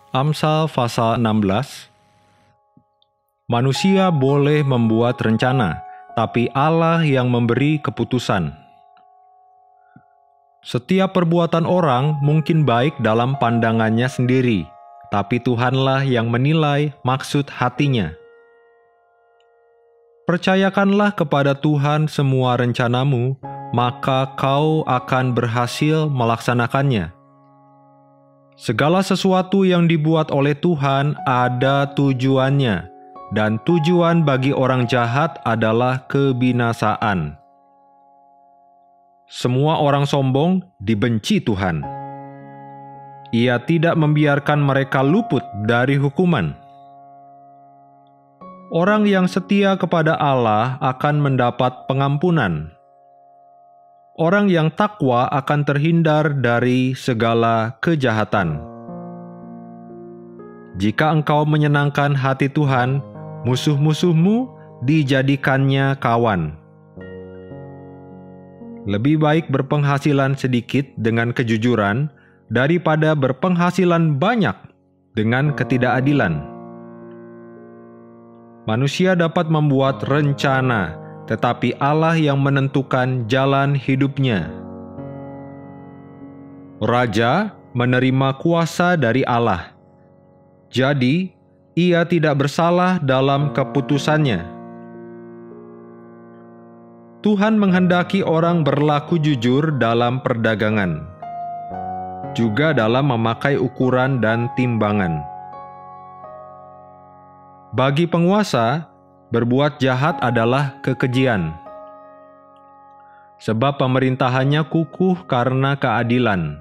Amsal pasal 16. Manusia boleh membuat rencana, tapi Allah yang memberi keputusan. Setiap perbuatan orang mungkin baik dalam pandangannya sendiri, tapi Tuhanlah yang menilai maksud hatinya. Percayakanlah kepada Tuhan semua rencanamu, maka kau akan berhasil melaksanakannya. Segala sesuatu yang dibuat oleh Tuhan ada tujuannya, dan tujuan bagi orang jahat adalah kebinasaan. Semua orang sombong dibenci Tuhan. Ia tidak membiarkan mereka luput dari hukuman. Orang yang setia kepada Allah akan mendapat pengampunan. Orang yang takwa akan terhindar dari segala kejahatan. Jika engkau menyenangkan hati Tuhan, musuh-musuhmu dijadikannya kawan. Lebih baik berpenghasilan sedikit dengan kejujuran daripada berpenghasilan banyak dengan ketidakadilan. Manusia dapat membuat rencana, tetapi Allah yang menentukan jalan hidupnya. Raja menerima kuasa dari Allah, jadi ia tidak bersalah dalam keputusannya. Tuhan menghendaki orang berlaku jujur dalam perdagangan, juga dalam memakai ukuran dan timbangan. Bagi penguasa, berbuat jahat adalah kekejian, sebab pemerintahannya kukuh karena keadilan.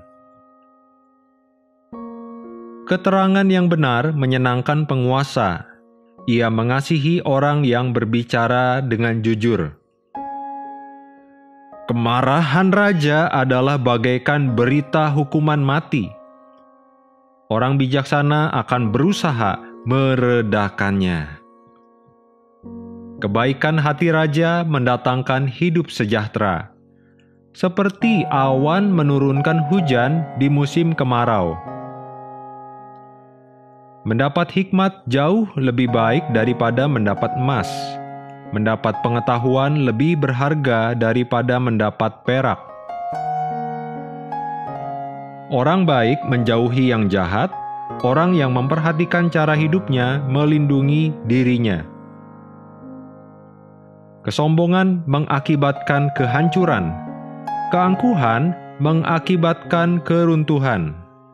Keterangan yang benar menyenangkan penguasa. Ia mengasihi orang yang berbicara dengan jujur. Kemarahan raja adalah bagaikan berita hukuman mati. Orang bijaksana akan berusaha meredakannya. Kebaikan hati raja mendatangkan hidup sejahtera, seperti awan menurunkan hujan di musim kemarau. Mendapat hikmat jauh lebih baik daripada mendapat emas. Mendapat pengetahuan lebih berharga daripada mendapat perak. Orang baik menjauhi yang jahat. Orang yang memperhatikan cara hidupnya melindungi dirinya. Kesombongan mengakibatkan kehancuran. Keangkuhan mengakibatkan keruntuhan.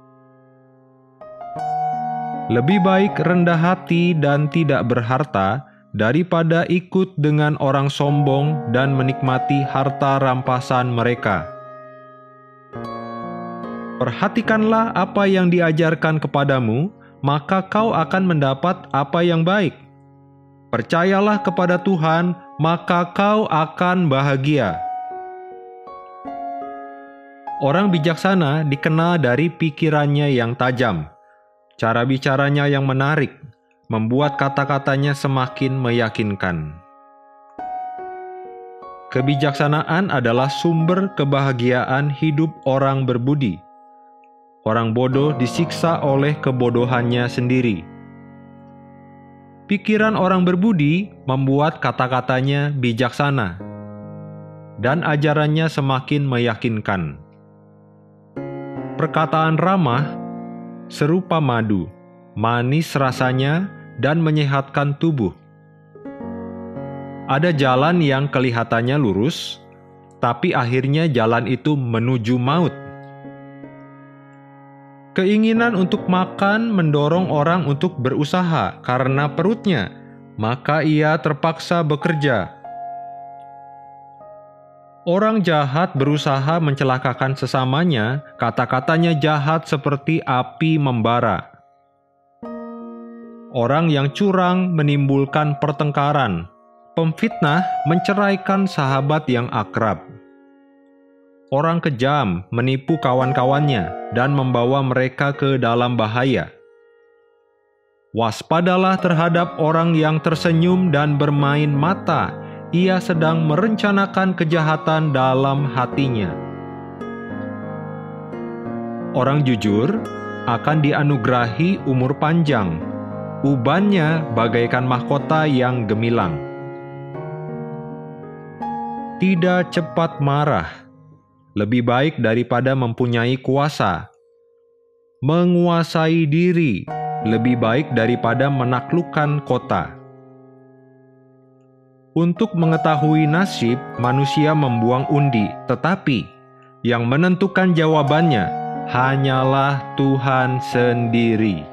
Lebih baik rendah hati dan tidak berharta daripada ikut dengan orang sombong dan menikmati harta rampasan mereka. Perhatikanlah apa yang diajarkan kepadamu, maka kau akan mendapat apa yang baik. Percayalah kepada Tuhan, maka kau akan bahagia. Orang bijaksana dikenal dari pikirannya yang tajam, cara bicaranya yang menarik, membuat kata-katanya semakin meyakinkan. Kebijaksanaan adalah sumber kebahagiaan hidup orang berbudi. Orang bodoh disiksa oleh kebodohannya sendiri. Pikiran orang berbudi membuat kata-katanya bijaksana, dan ajarannya semakin meyakinkan. Perkataan ramah serupa madu, manis rasanya dan menyehatkan tubuh. Ada jalan yang kelihatannya lurus, tapi akhirnya jalan itu menuju maut. Keinginan untuk makan mendorong orang untuk berusaha karena perutnya, maka ia terpaksa bekerja. Orang jahat berusaha mencelakakan sesamanya, kata-katanya jahat seperti api membara. Orang yang curang menimbulkan pertengkaran, pemfitnah menceraikan sahabat yang akrab. Orang kejam menipu kawan-kawannya dan membawa mereka ke dalam bahaya. Waspadalah terhadap orang yang tersenyum dan bermain mata. Ia sedang merencanakan kejahatan dalam hatinya. Orang jujur akan dianugerahi umur panjang. Ubannya bagaikan mahkota yang gemilang. Tidak cepat marah, lebih baik daripada mempunyai kuasa. Menguasai diri, lebih baik daripada menaklukkan kota. Untuk mengetahui nasib, manusia membuang undi, tetapi yang menentukan jawabannya hanyalah Tuhan sendiri.